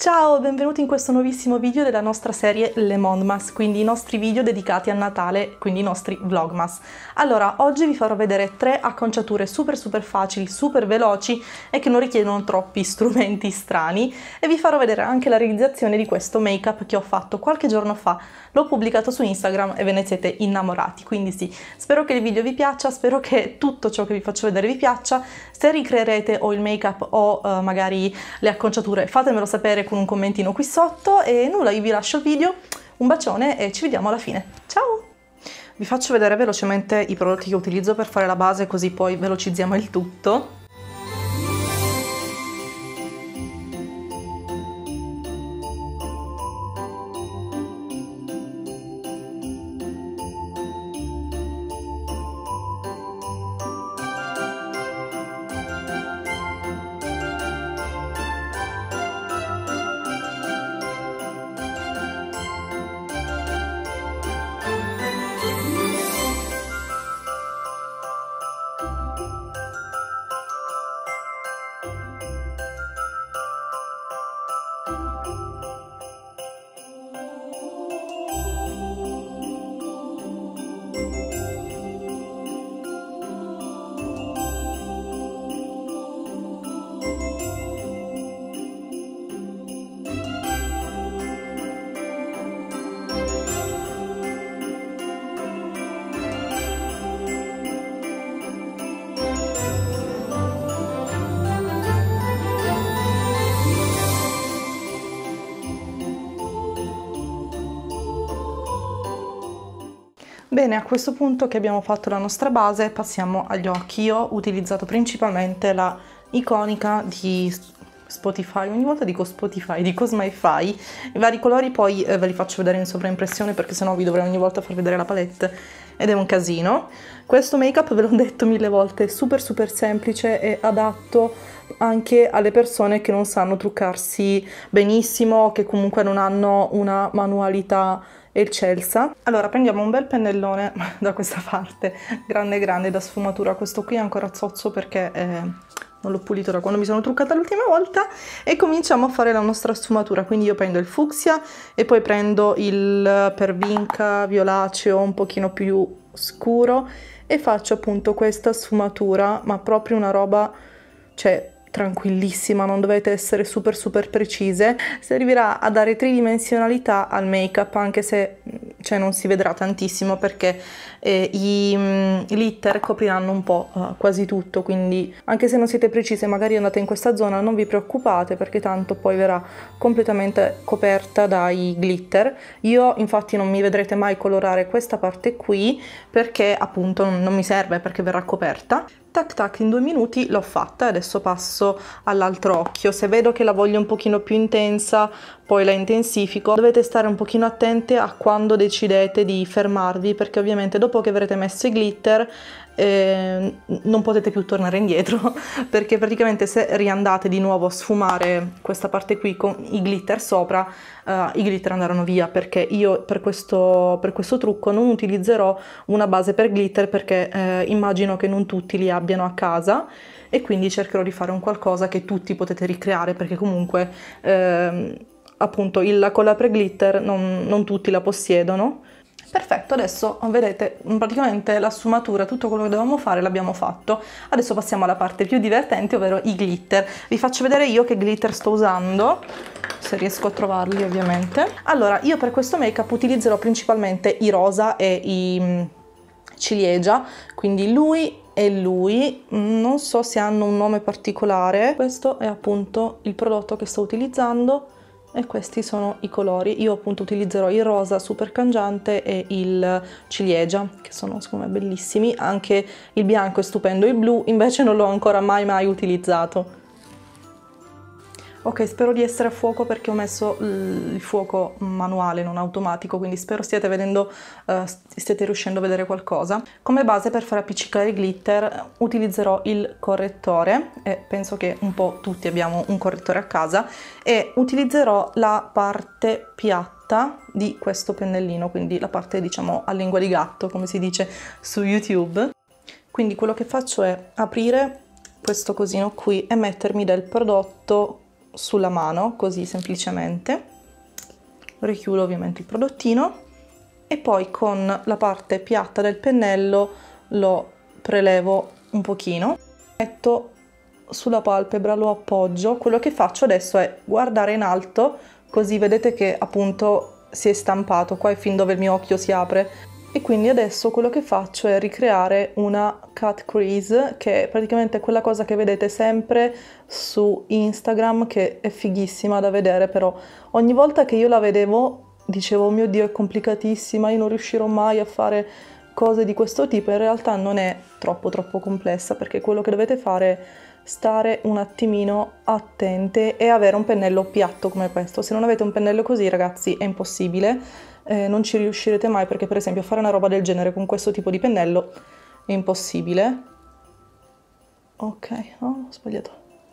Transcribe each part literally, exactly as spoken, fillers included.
Ciao, benvenuti in questo nuovissimo video della nostra serie Lemonmas, quindi i nostri video dedicati a Natale, quindi i nostri vlogmas. Allora, oggi vi farò vedere tre acconciature super super facili, super veloci e che non richiedono troppi strumenti strani, e vi farò vedere anche la realizzazione di questo make-up che ho fatto qualche giorno fa. L'ho pubblicato su Instagram e ve ne siete innamorati, quindi sì, spero che il video vi piaccia, spero che tutto ciò che vi faccio vedere vi piaccia. Se ricreerete o il make-up o uh, magari le acconciature, fatemelo sapere con un commentino qui sotto. E nulla, io vi lascio il video, un bacione e ci vediamo alla fine. Ciao! Vi faccio vedere velocemente i prodotti che utilizzo per fare la base, così poi velocizziamo il tutto. Bene, a questo punto che abbiamo fatto la nostra base, passiamo agli occhi. Io ho utilizzato principalmente la iconica di Spotify, ogni volta dico Spotify, di Cosmify. I vari colori poi eh, ve li faccio vedere in sovraimpressione, perché sennò vi dovrei ogni volta far vedere la palette ed è un casino. Questo make-up, ve l'ho detto mille volte, è super super semplice e adatto anche alle persone che non sanno truccarsi benissimo, che comunque non hanno una manualità eccelsa. Allora, prendiamo un bel pennellone da questa parte, grande grande, da sfumatura. Questo qui è ancora zozzo perché eh, non l'ho pulito da quando mi sono truccata l'ultima volta, e cominciamo a fare la nostra sfumatura. Quindi io prendo il fucsia e poi prendo il pervinca violaceo un pochino più scuro e faccio appunto questa sfumatura, ma proprio una roba, cioè, tranquillissima, non dovete essere super super precise. Servirà a dare tridimensionalità al make-up, anche se cioè, non si vedrà tantissimo perché eh, i mm, glitter copriranno un po' uh, quasi tutto, quindi anche se non siete precise, magari andate in questa zona, non vi preoccupate perché tanto poi verrà completamente coperta dai glitter. Io infatti non mi vedrete mai colorare questa parte qui perché appunto non, non mi serve, perché verrà coperta. Tac tac, in due minuti l'ho fatta e adesso passo all'altro occhio. Se vedo che la voglio un pochino più intensa, poi la intensifico. Dovete stare un pochino attente a quando decidete di fermarvi, perché ovviamente dopo che avrete messo i glitter eh, non potete più tornare indietro, perché praticamente se riandate di nuovo a sfumare questa parte qui con i glitter sopra, uh, i glitter andranno via, perché io per questo, per questo trucco non utilizzerò una base per glitter, perché eh, immagino che non tutti li abbiano a casa, e quindi cercherò di fare un qualcosa che tutti potete ricreare, perché comunque ehm, appunto il, la colla per glitter non, non tutti la possiedono. Perfetto, adesso vedete praticamente la sfumatura, tutto quello che dovevamo fare l'abbiamo fatto. Adesso passiamo alla parte più divertente, ovvero i glitter. Vi faccio vedere io che glitter sto usando, se riesco a trovarli ovviamente. Allora, io per questo make-up utilizzerò principalmente i rosa e i mm, ciliegia, quindi lui e lui, non so se hanno un nome particolare. Questo è appunto il prodotto che sto utilizzando e questi sono i colori. Io appunto utilizzerò il rosa super cangiante e il ciliegia, che sono secondo me bellissimi. Anche il bianco è stupendo, il blu invece non l'ho ancora mai mai utilizzato. Ok, spero di essere a fuoco perché ho messo il fuoco manuale, non automatico, quindi spero stiate vedendo, uh, stiate riuscendo a vedere qualcosa. Come base per far appiccicare i glitter utilizzerò il correttore, e penso che un po' tutti abbiamo un correttore a casa, e utilizzerò la parte piatta di questo pennellino, quindi la parte diciamo a lingua di gatto, come si dice su YouTube. Quindi quello che faccio è aprire questo cosino qui e mettermi del prodotto sulla mano, così semplicemente. Richiudo ovviamente il prodottino e poi con la parte piatta del pennello lo prelevo un pochino, metto sulla palpebra, lo appoggio. Quello che faccio adesso è guardare in alto, così vedete che appunto si è stampato, qua è fin dove il mio occhio si apre, e quindi adesso quello che faccio è ricreare una cut crease, che è praticamente quella cosa che vedete sempre su Instagram, che è fighissima da vedere, però ogni volta che io la vedevo dicevo oh mio Dio, è complicatissima, io non riuscirò mai a fare cose di questo tipo. In realtà non è troppo troppo complessa, perché quello che dovete fare è stare un attimino attente e avere un pennello piatto come questo. Se non avete un pennello così, ragazzi, è impossibile, eh, non ci riuscirete mai, perché per esempio fare una roba del genere con questo tipo di pennello è impossibile. Ok, no, ho sbagliato.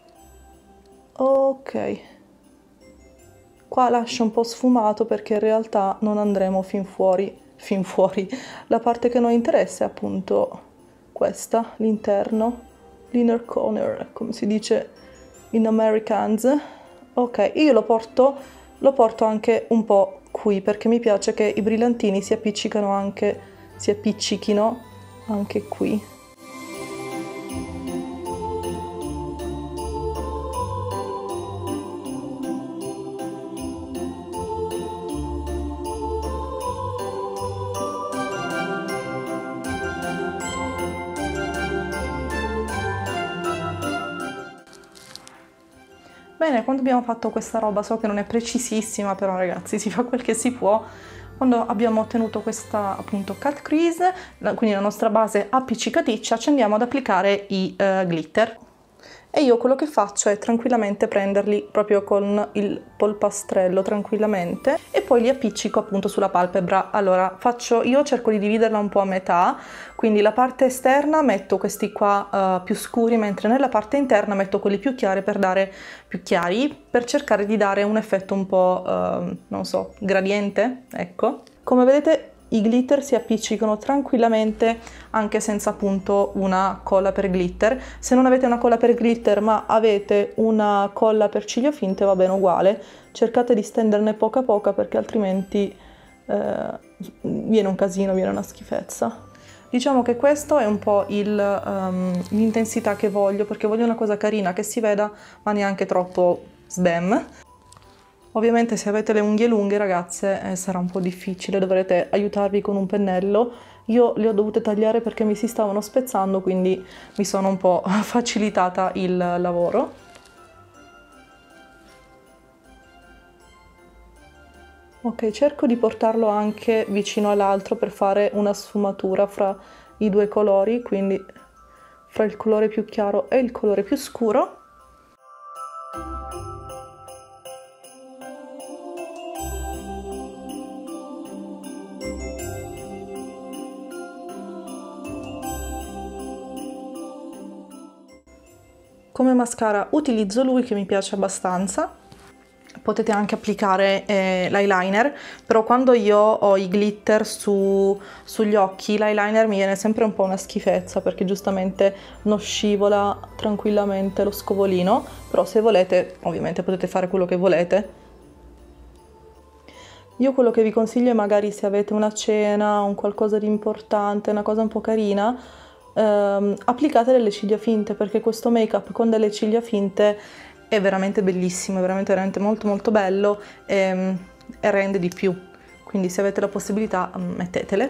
Ok, qua lascio un po' sfumato perché in realtà non andremo fin fuori, fin fuori. La parte che a noi interessa è appunto questa, l'interno, l'inner corner, come si dice in Americans. Ok, io lo porto, lo porto anche un po' qui, perché mi piace che i brillantini si appiccicano anche, si appiccichino anche qui. Bene, quando abbiamo fatto questa roba, so che non è precisissima, però ragazzi si fa quel che si può. Quando abbiamo ottenuto questa appunto cut crease, quindi la nostra base appiccicaticcia, ci andiamo ad applicare i uh, glitter. E io quello che faccio è tranquillamente prenderli proprio con il polpastrello, tranquillamente, e poi li appiccico appunto sulla palpebra. Allora, faccio, io cerco di dividerla un po' a metà, quindi la parte esterna metto questi qua uh, più scuri, mentre nella parte interna metto quelli più chiari per dare più chiari, per cercare di dare un effetto un po', uh, non so, gradiente, ecco. Come vedete i glitter si appiccicano tranquillamente anche senza appunto una colla per glitter. Se non avete una colla per glitter ma avete una colla per ciglia finte, va bene uguale, cercate di stenderne poca poca, perché altrimenti eh, viene un casino, viene una schifezza. Diciamo che questo è un po' um, l'intensità che voglio, perché voglio una cosa carina che si veda ma neanche troppo sbam. Ovviamente se avete le unghie lunghe, ragazze, eh, sarà un po' difficile, dovrete aiutarvi con un pennello. Io le ho dovute tagliare perché mi si stavano spezzando, quindi mi sono un po' facilitata il lavoro. Ok, cerco di portarlo anche vicino all'altro per fare una sfumatura fra i due colori, quindi fra il colore più chiaro e il colore più scuro. Come mascara utilizzo lui, che mi piace abbastanza. Potete anche applicare eh, l'eyeliner, però quando io ho i glitter su, sugli occhi, l'eyeliner mi viene sempre un po' una schifezza, perché giustamente non scivola tranquillamente lo scovolino, però se volete ovviamente potete fare quello che volete. Io quello che vi consiglio è, magari se avete una cena, un qualcosa di importante, una cosa un po' carina, ehm, applicate delle ciglia finte, perché questo make up con delle ciglia finte è veramente bellissimo, è veramente, veramente molto molto bello e, e rende di più, quindi se avete la possibilità mettetele.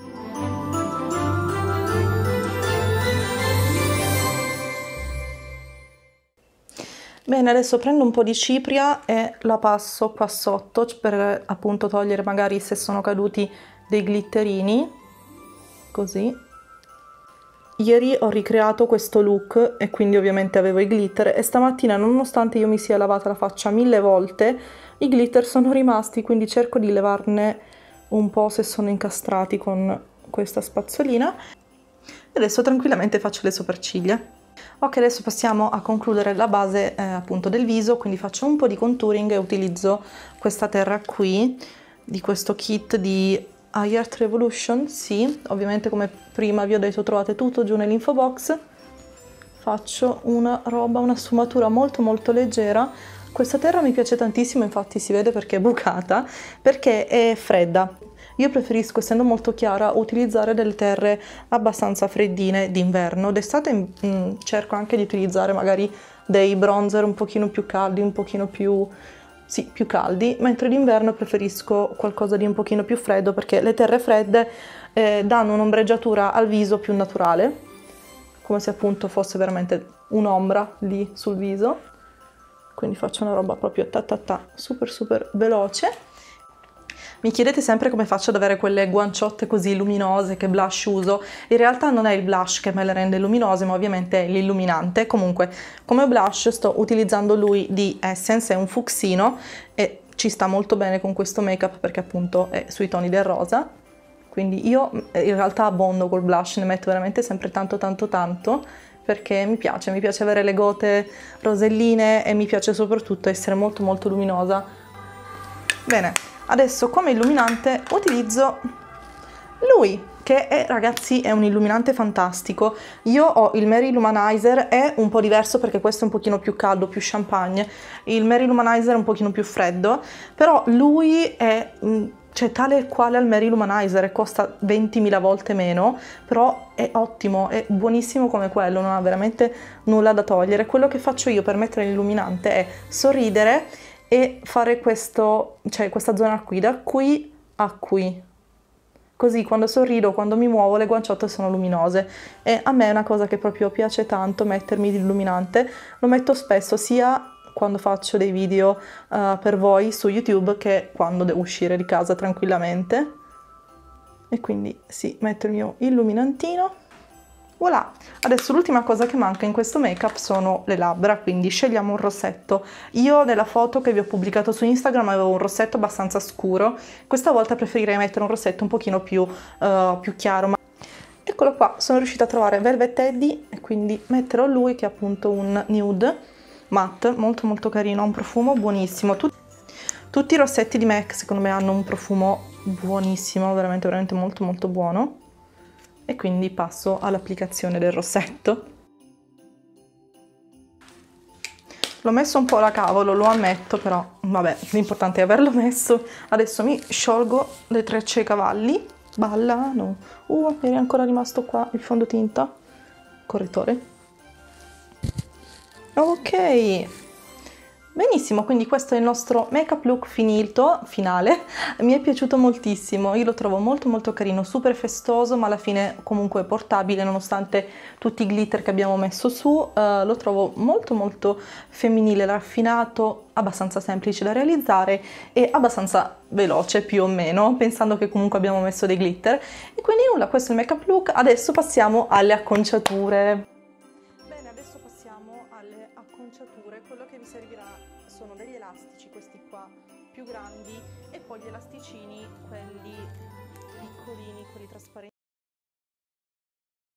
Bene, adesso prendo un po' di cipria e la passo qua sotto per appunto togliere magari se sono caduti dei glitterini, così. Ieri ho ricreato questo look e quindi ovviamente avevo i glitter, e stamattina, nonostante io mi sia lavata la faccia mille volte, i glitter sono rimasti, quindi cerco di levarne un po' se sono incastrati con questa spazzolina. E adesso tranquillamente faccio le sopracciglia. Ok, adesso passiamo a concludere la base eh, appunto del viso, quindi faccio un po' di contouring e utilizzo questa terra qui, di questo kit di Eye Art Revolution, sì, ovviamente come prima vi ho detto trovate tutto giù nell'info box. Faccio una roba, una sfumatura molto molto leggera, Questa terra mi piace tantissimo, infatti si vede perché è bucata, perché è fredda. Io preferisco, essendo molto chiara, utilizzare delle terre abbastanza freddine d'inverno. D'estate mm, cerco anche di utilizzare magari dei bronzer un pochino più caldi, un pochino più, sì, più caldi, mentre d'inverno preferisco qualcosa di un pochino più freddo perché le terre fredde eh, danno un'ombreggiatura al viso più naturale, come se appunto fosse veramente un'ombra lì sul viso. Quindi faccio una roba proprio ta ta ta, super super veloce. Mi chiedete sempre come faccio ad avere quelle guanciotte così luminose, che blush uso. In realtà non è il blush che me le rende luminose, ma ovviamente è l'illuminante. Comunque, come blush sto utilizzando lui di Essence, è un fucsino e ci sta molto bene con questo make-up perché appunto è sui toni del rosa. Quindi io in realtà abbondo col blush, ne metto veramente sempre tanto tanto tanto, perché mi piace, mi piace avere le gote roselline e mi piace soprattutto essere molto molto luminosa. Bene, adesso come illuminante utilizzo lui, che è, ragazzi, è un illuminante fantastico. Io ho il Mary Luminizer, è un po' diverso perché questo è un pochino più caldo, più champagne. Il Mary Luminizer è un pochino più freddo, però lui è... cioè tale e quale al Mary Luminizer e costa ventimila volte meno, però è ottimo, è buonissimo come quello, non ha veramente nulla da togliere. Quello che faccio io per mettere l'illuminante è sorridere e fare questo, cioè questa zona qui, da qui a qui. Così quando sorrido, quando mi muovo, le guanciotte sono luminose. E a me è una cosa che proprio piace tanto, mettermi l'illuminante. Lo metto spesso sia quando faccio dei video uh, per voi su YouTube che quando devo uscire di casa tranquillamente. E quindi sì, metto il mio illuminantino. Voilà! Adesso l'ultima cosa che manca in questo make-up sono le labbra, quindi scegliamo un rossetto. Io nella foto che vi ho pubblicato su Instagram avevo un rossetto abbastanza scuro, questa volta preferirei mettere un rossetto un pochino più, uh, più chiaro. Ma... eccolo qua, sono riuscita a trovare Velvet Teddy e quindi metterò lui che è appunto un nude matte, molto molto carino, ha un profumo buonissimo. Tut tutti i rossetti di MAC secondo me hanno un profumo buonissimo, veramente veramente molto molto buono. E quindi passo all'applicazione del rossetto. L'ho messo un po' alla cavolo, lo ammetto, però vabbè, l'importante è averlo messo. Adesso mi sciolgo le trecce ai cavalli. Ballano. Uh, mi è ancora rimasto qua il fondotinta. Correttore. Ok. Benissimo, quindi questo è il nostro make-up look finito, finale. Mi è piaciuto moltissimo, io lo trovo molto molto carino, super festoso, ma alla fine comunque portabile nonostante tutti i glitter che abbiamo messo su. Uh, lo trovo molto molto femminile, raffinato, abbastanza semplice da realizzare e abbastanza veloce più o meno, pensando che comunque abbiamo messo dei glitter. E quindi nulla, questo è il make-up look. Adesso passiamo alle acconciature. Bene, adesso passiamo alle acconciature. Quello che vi servirà sono degli elastici, questi qua più grandi, e poi gli elasticini, quelli piccolini, quelli trasparenti.